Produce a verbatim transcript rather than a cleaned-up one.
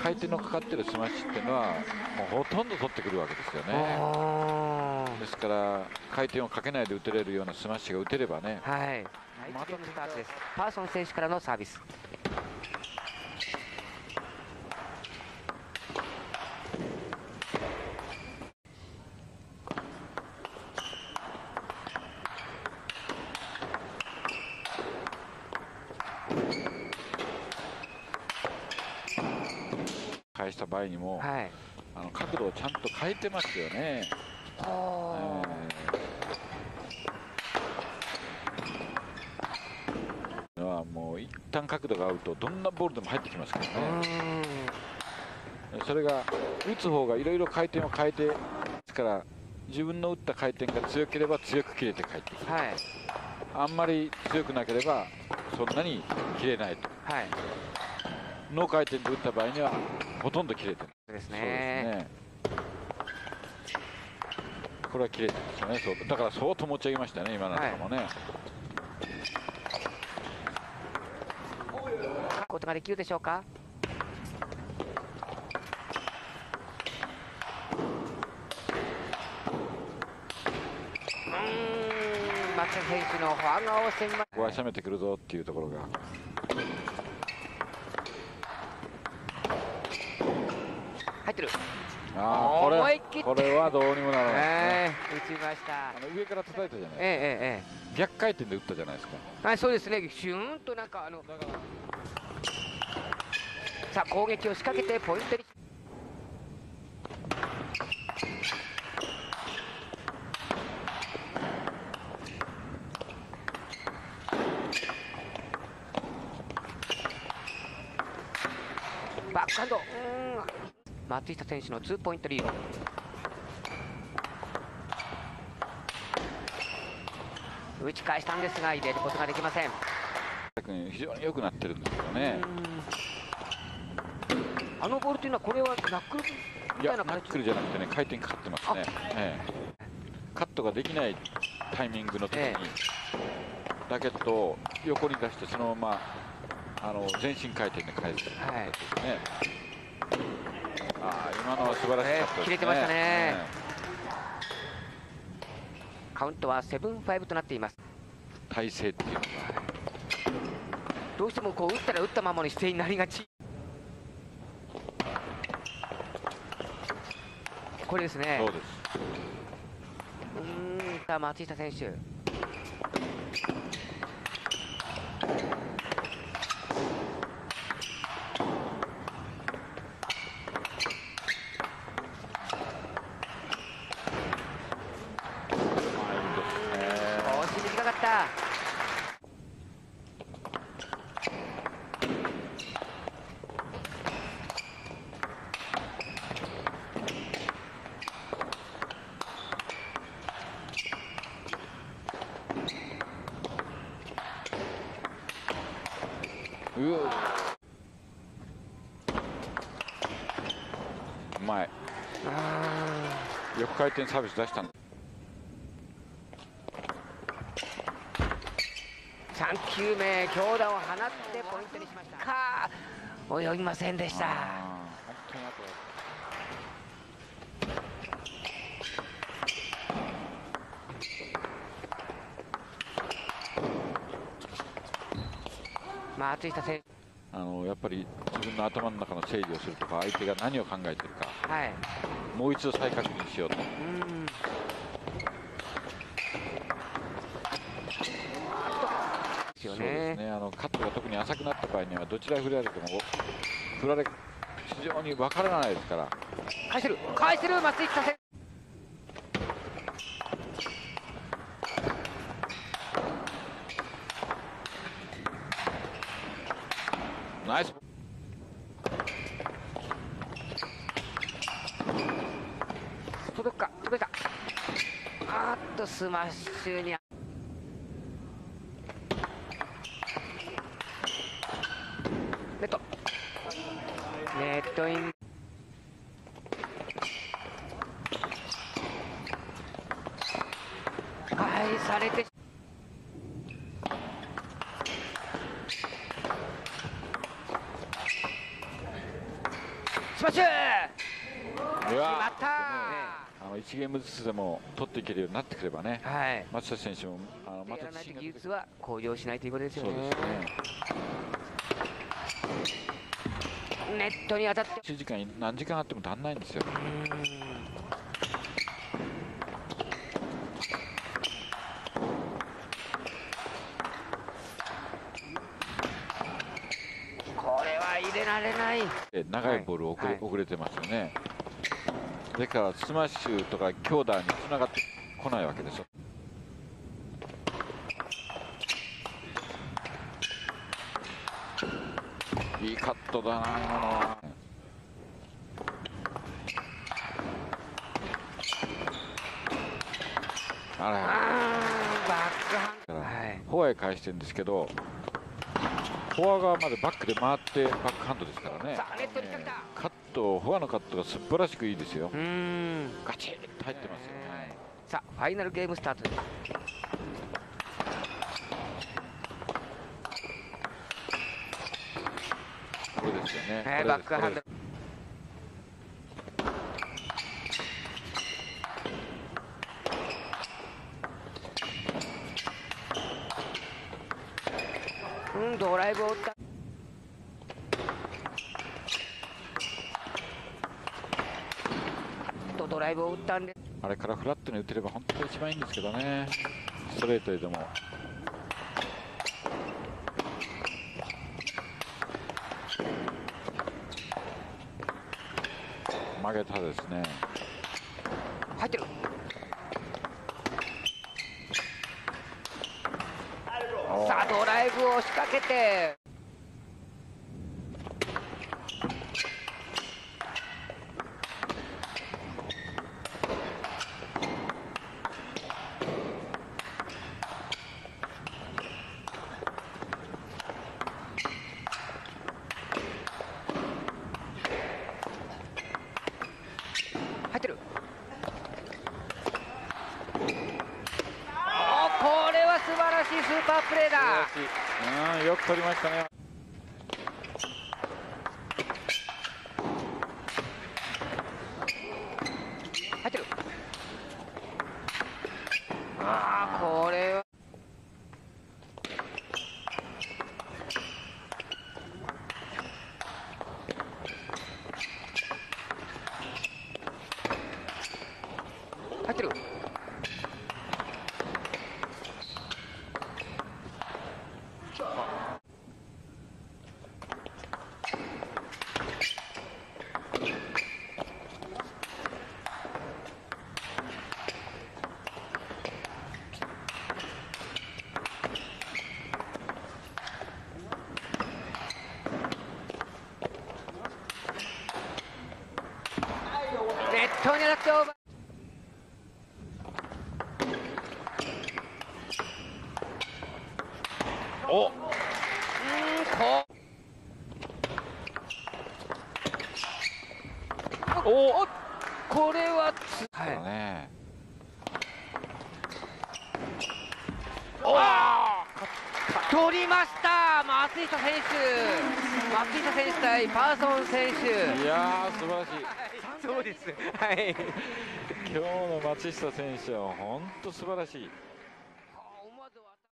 回転のかかってるスマッシュっていうのはもうほとんど取ってくるわけですよね。ですから回転をかけないで打てれるようなスマッシュが打てればね。 はい。またスタートです。パーソン選手からのサービス。 返した場合にも、はい、あの角度をちゃんと変えてますよね。えー、はもう一旦角度が合うとどんなボールでも入ってきますからね。それが打つ方がいろいろ回転を変えてですから自分の打った回転が強ければ強く切れて帰ってくる、はい、あんまり強くなければそんなに切れないと。はい、ノー回転で打った場合にはほとんど切れてる。そうですね。これは切れてるんですよね。そうだから相当持ち上げましたね、今のとかもね。はい、 ことができるでしょうか。うーん、松山選手のフォア側を攻めま、 ここは攻めてくるぞっていうところが。 入ってる。 ああ、これこれはどうにもならないですね。 打ちました。あの上から叩いたじゃないですか。 ええええ、逆回転で打ったじゃないですか。 はい、そうですね。シューンとなんかあのさあ攻撃を仕掛けてポイントに。バックハンド。松下選手のツーポイントリード。打ち返したんですが入れることができません。 非常に良くなってるんですよね。 あのボールというのはこれはナックルみたいな形。 ナックルじゃなくてね、回転かかってますね。ええ、カットができないタイミングの時に、ええ、ラケットを横に出してそのままあの全身回転で返す、はい、ですね。ああ、今のは素晴らしかったですね。 切れてましたね。ええ、カウントはセブンファイブとなっています。 体勢っていうのはどうしてもこう打ったら打ったままの姿勢になりがち。これですね。 そうです。 うーん、さあ松下選手。 うまい。横回転サービス出したんだ。 さん球目強打を放ってポイントにしましたか。及びませんでした。本当にあと松下選手、 あのやっぱり自分の頭の中の整理をするとか、相手が何を考えてるか、はい、もう一度再確認しようと。うん、そうですね。あのカットが特に浅くなった場合にはどちら振られても振られ非常に分からないですから。 返せる返せる松下選手。 ナイス。 届くか、届いた。あーっとスマッシュに。ネット。ネットイン。返されて。 スマッシュい決やまったあのいちゲームずつでも取っていけるようになってくればね、 はい松田選手もあのまやたらないと技自信が出てくる。 術は向上しないということですよそうね。 ですね。 ネットに当たって練習時間何時間あっても足んないんですよ。 うーんこれは入れられない。 で長いボール遅れ,、 はい遅れてますよね。だからスマッシュとか強打につながってこないわけですよ。いいカットだな今のは。あれあーバックハンド、はい、 フォアへ返してるんですけど、フォア側までバックで回ってバックハンドですからね。 さあネットにかけた。 カット、フォアのカットが素晴らしくいいですよ。 うーんガチッと入ってますよね。 さあファイナルゲームスタートです。 これですよね。 ねこれですバックハンドこれですうんドライブを打ったとドライブを打ったんであれからフラットに打てれば本当に一番いいんですけどね。ストレートでも。曲げたですね。 入ってる。さあドライブを仕掛けて入ってる。おこれは素晴らしいスーパープレーだ。 うん、よく取りましたね。 入ってる。ああこれは入ってる。ネットに当たってオーバー。 おうーんこおおこれはつだはいね。 お取りました松下選手松下選手対パーソン選手。 いやー素晴らしい。 そうですはい今日の松下選手は本当素晴らしい。